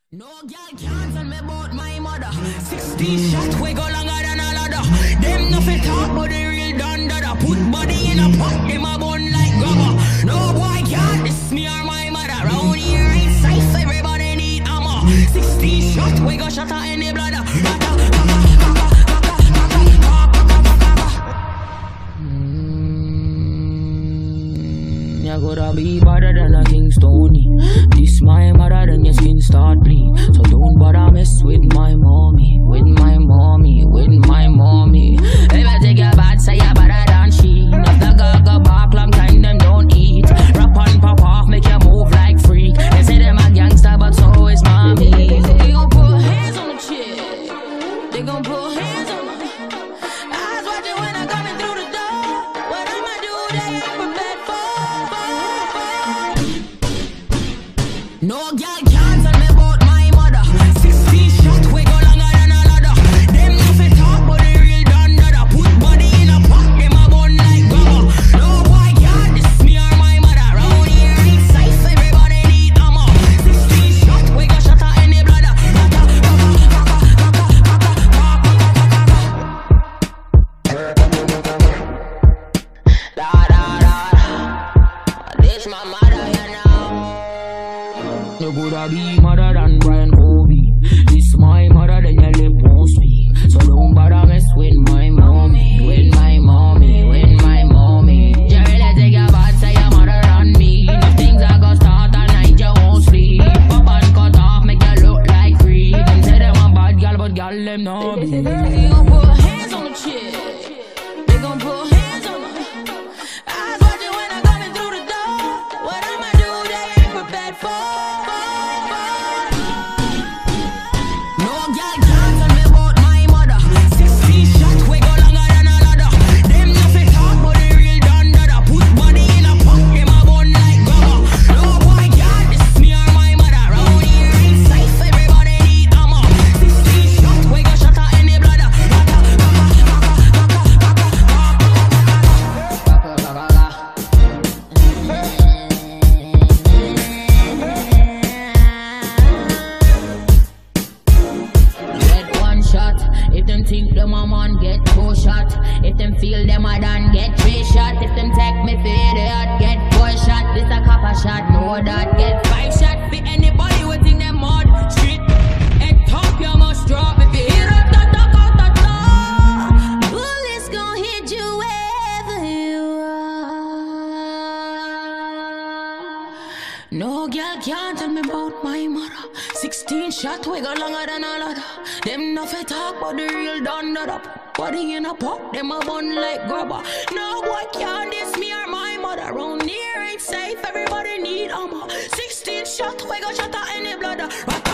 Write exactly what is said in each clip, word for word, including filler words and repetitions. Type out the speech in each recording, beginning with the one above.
No girl can't tell me about my mother. Sixteen shots we go longer than a ladder. Them nothing talk but the real done dada. Put body in a pot, them a bun like grabber. No boy can't diss me or my mother. Round here ain't safe, everybody need armor. Sixteen shots we go shot in the bladder. Mm, you gotta be better than a King Stony. This my mother, then your skin start bleed. So don't bother mess with my mommy, with my mommy, with my mommy. If I take your bad, say you better than she. If the girl go back, long time them don't eat. Rap on pop off, make you move like freak. They say them a gangster, but so is mommy. They gon' put hands on the chick. They gon' put hands on her. Eyes watching when I'm coming through the door. What I'ma do, they ain't prepared for. No girl can't tell me about my mother. Sixteen shots we go longer than a ladder. Them nothing talk but the real done dada. Put body in a pot, them a bun like grabber. No boy can't diss me or my mother. Round here ain't safe, everybody need armor. Sixteen shots we go shot in the bladder. Da da da. This my mother, you know. You coulda be mother than Brian Kobe. This my mother, then your lip won't speak. So don't bother mess with my mommy, with my mommy, with my mommy. You really take your bad, say your mother than me. If things are gonna start at night, you won't sleep. Pop and cut off, make you look like free. Them say them a bad girl, but girl them no be. They gon' put hands on the chick. They gon' put hands on her. Eyes watching when I'm coming through the door. What I'ma do, they ain't prepared for. No girl can't tell me about my mother. Sixteen shots we go longer than a ladder. Them nothing talk but the real done dada. Put body in a pot, them a bun like grabber. No boy can't diss me or my mother. Round here ain't safe, everybody need armor. Sixteen shots we go shot in the bladder. Get one shot. If them think them a man, get two shot. If them feel them a done, get three shot. If them take me for idiot, get four shot. This a copper shot, know that. Get five shot for anybody who think them mud. Street, head top, you must drop. If you hear up, ta ta ta ta ta. Bullets gon' hit you wherever you are. No girl can't tell me about my mother. Sixteen shot we go longer than a ladder. Them nothing talk but the real done dada. Body in a pot, them a bun like grabber. No boy can't diss me or my mother. Round here ain't safe, everybody need armor. Sixteen shot we go shot in the bladder.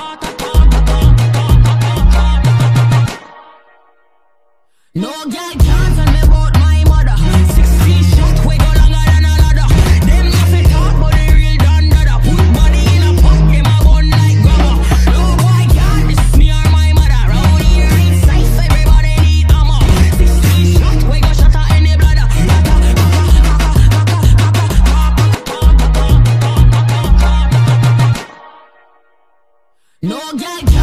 No girl can't tell me about my mother. Sixteen shot we go longer than a ladder. Them nothing talk but the real done dada. Put body in a pot, them a bun like grabber. No boy can't diss me or my mother. Round here ain't safe, everybody need armor. Sixteen shot we go shot in the bladder. No girl